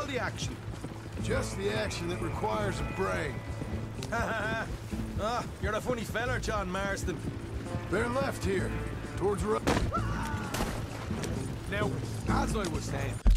all the action. Just the action that requires a brain. Ah, you're a funny feller, John Marston. They're left here, towards the road. Now, as I was saying,